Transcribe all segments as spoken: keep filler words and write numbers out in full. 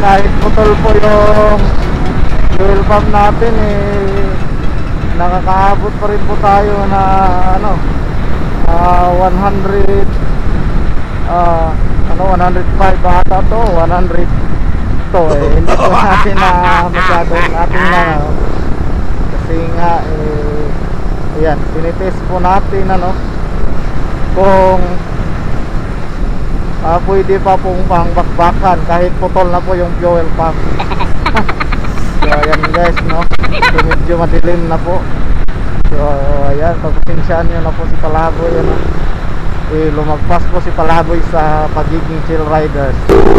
kahit putol po yung fuel pump natin eh, nakakaabot pa rin po tayo na ano uh, one hundred uh, ano one hundred five ata to one hundred to eh hindi po natin na masyadong natin na ano, kasi nga eh ayan, tinitest po natin ano kung uh, pwede pa pong pangbakbakan kahit putol na po yung fuel pump. So ayan guys no, so, medyo madilim na po. So ayan, pagpasensyaan nyo na po si Palaboy ano. Eh, lumagpas po si Palaboy sa pagiging chill riders.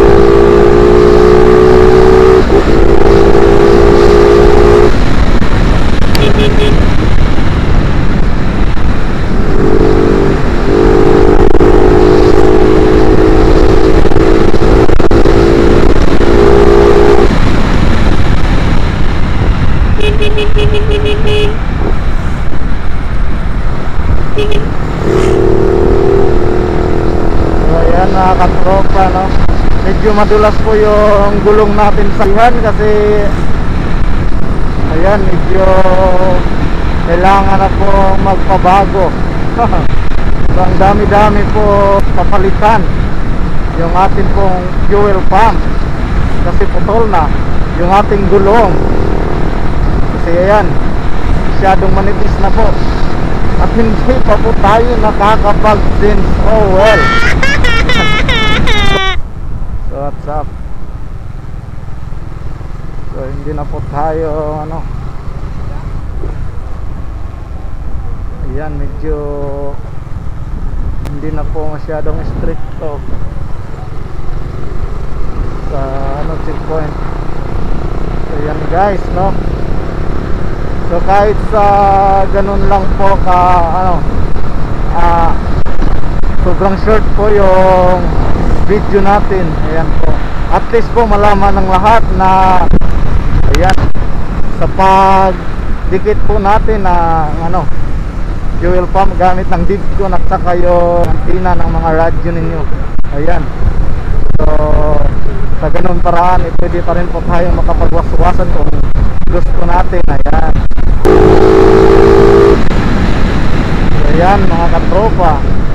So ayan mga katropa no, medyo madulas po yung gulong natin sa ihan kasi ayan medyo kailangan na po magpabago. So ang dami-dami po papalitan yung ating pong fuel pump kasi putol na yung ating gulong kasi ayan masyadong manipis na po at hindi pa po tayo nakakapag since oh well. So what's up, so hindi na po tayo ano ayan medyo hindi na po masyadong stricto sa ano checkpoint. So yan guys no, so kahit sa ganun lang po ka ano ah, sobrang short po yung video natin, ayan po at least po malaman ng lahat na ayan sa pagdikit po natin na ano fuel pump gamit ng Divcon at saka yung antina ng mga radyo ninyo, ayan. So sa ganun paraan eh, pwede pa rin po tayo makapagwaswasan kung gusto natin, ayan. So ayan mga katropa,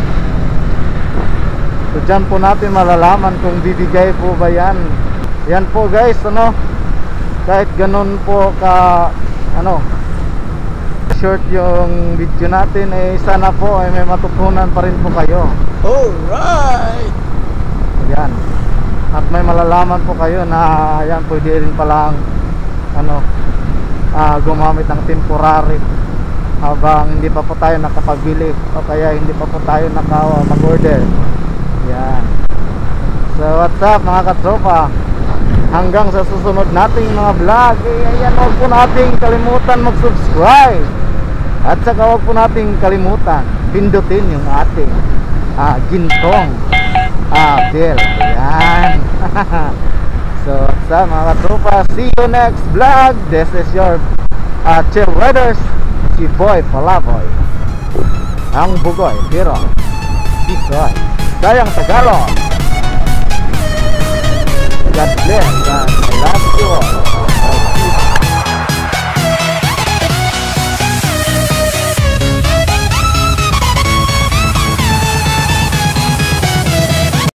so dyan po natin malalaman kung bibigay po ba yan. Yan po guys ano, kahit ganun po ka ano short yung video natin eh sana po ay may matutunan pa rin po kayo. Alright! Yan. At may malalaman po kayo na ayan pwede rin palang ano ah, gumamit ng temporary habang hindi pa po tayo nakapagbili o kaya hindi pa po tayo naka mag-order. Yan. So what's up mga katropa, hanggang sa susunod nating mga vlog eh, ayan, huwag po nating kalimutan mag-subscribe at saka huwag po nating kalimutan pindutin yung ating ah, gintong ah, bell. Yan. So what's up mga katropa, see you next vlog. This is your uh, chill riders, si Boy Palaboy, ang Bugoy Hero Pisoy Dayang Tagalog. God bless. God.